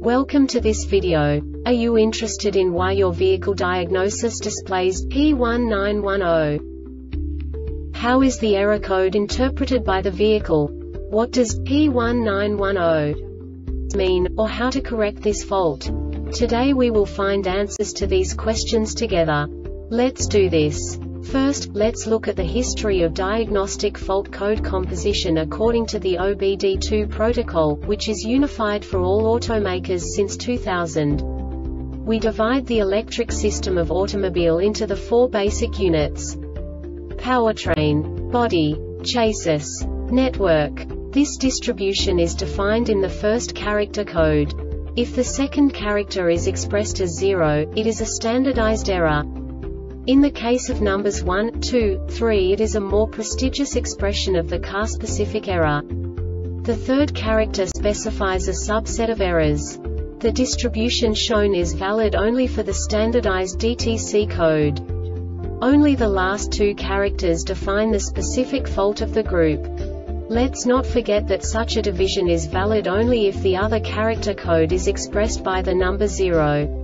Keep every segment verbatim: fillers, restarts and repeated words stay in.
Welcome to this video. Are you interested in why your vehicle diagnosis displays P one nine one zero? How is the error code interpreted by the vehicle? What does P one nine one zero mean, or how to correct this fault? Today we will find answers to these questions together. Let's do this. First, let's look at the history of diagnostic fault code composition according to the O B D two protocol, which is unified for all automakers since two thousand. We divide the electric system of automobile into the four basic units: powertrain, body, chassis, network. This distribution is defined in the first character code. If the second character is expressed as zero, it is a standardized error. In the case of numbers one, two, three, it is a more prestigious expression of the car-specific error. The third character specifies a subset of errors. The distribution shown is valid only for the standardized D T C code. Only the last two characters define the specific fault of the group. Let's not forget that such a division is valid only if the other character code is expressed by the number zero.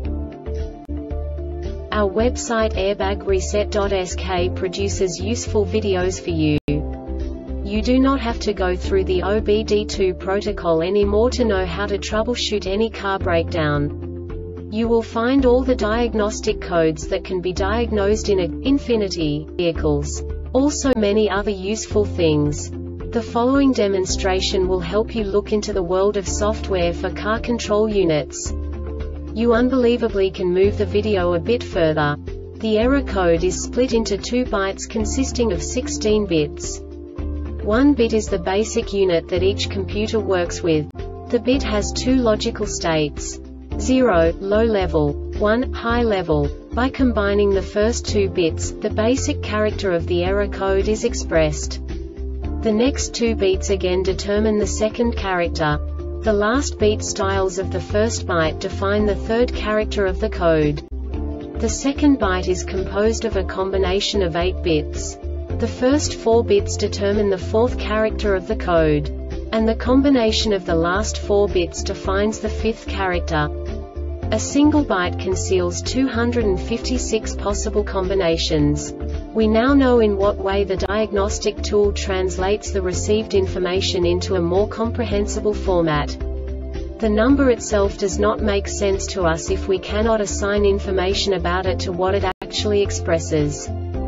Our website airbag reset dot S K produces useful videos for you. You do not have to go through the O B D two protocol anymore to know how to troubleshoot any car breakdown. You will find all the diagnostic codes that can be diagnosed in a Infiniti vehicles. Also many other useful things. The following demonstration will help you look into the world of software for car control units. You unbelievably can move the video a bit further. The error code is split into two bytes consisting of sixteen bits. One bit is the basic unit that each computer works with. The bit has two logical states: zero, low level, one, high level. By combining the first two bits, the basic character of the error code is expressed. The next two beats again determine the second character. The last beat styles of the first byte define the third character of the code. The second byte is composed of a combination of eight bits. The first four bits determine the fourth character of the code. And the combination of the last four bits defines the fifth character. A single byte conceals two hundred fifty-six possible combinations. We now know in what way the diagnostic tool translates the received information into a more comprehensible format. The number itself does not make sense to us if we cannot assign information about it to what it actually expresses.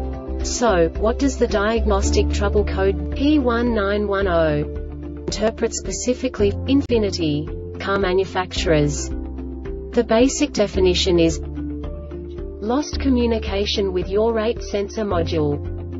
So, what does the diagnostic trouble code P one nine one zero interpret specifically for Infiniti car manufacturers? The basic definition is lost communication with yaw rate sensor module.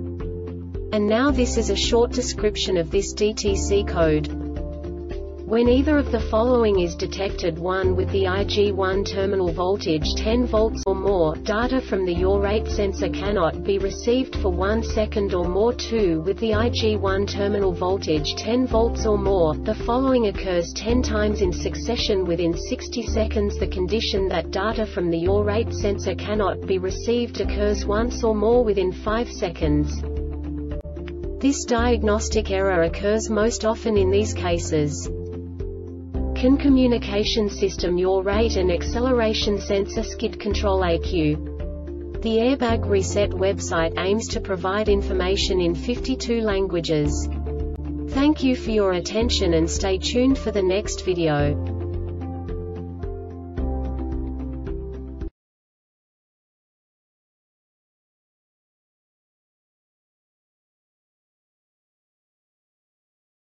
And now this is a short description of this D T C code. When either of the following is detected: one with the I G one terminal voltage ten volts or more, data from the yaw rate sensor cannot be received for one second or more. two with the I G one terminal voltage ten volts or more, the following occurs ten times in succession within sixty seconds. The condition that data from the yaw rate sensor cannot be received occurs once or more within five seconds. This diagnostic error occurs most often in these cases: Can communication system yaw rate and acceleration sensor skid control A Q? The Airbag Reset website aims to provide information in fifty-two languages. Thank you for your attention and stay tuned for the next video.